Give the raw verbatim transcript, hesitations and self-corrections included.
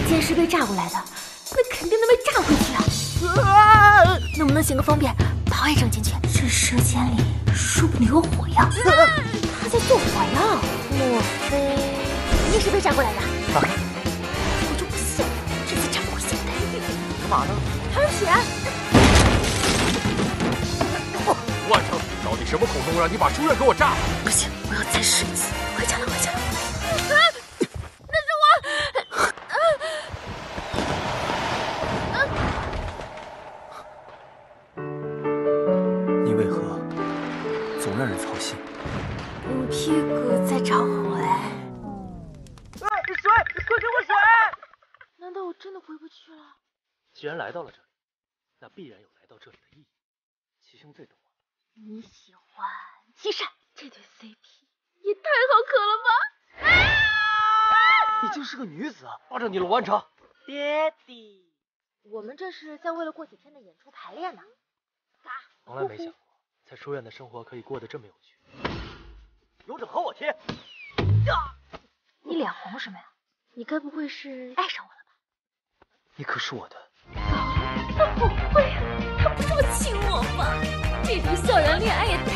剑是被炸过来的，那肯定能被炸回去啊！啊能不能行个方便，把我也整进去？这舌尖里说不定有火药。他在做火药，莫非你也是被炸过来的？啊！我就不信这次炸不会现代。 干嘛呢？ 喷血！ 万成，到底什么孔洞让你把书院给我炸了？ 不行，我要再试一次。回家了，回家了。啊！那是我！啊！啊！ 你为何总让人操心？ 我屁股在着火哎！ 啊！水，快给我水！ 难道我真的回不去了？ 既然来到了这里，那必然有来到这里的意义。七兄最懂我。 你喜欢七善，这对 C P 也太好磕了吧！啊！ 毕竟是个女子，抱着你了，完成。爹地， 我们这是在为了过几天的演出排练呢。 从来没想过，在书院的生活可以过得这么有趣。有种和我贴！ 你脸红什么呀？你该不会是爱上我了吧？ 你可是我的。 他不会啊，他不这么亲我吧？这对校园恋爱也太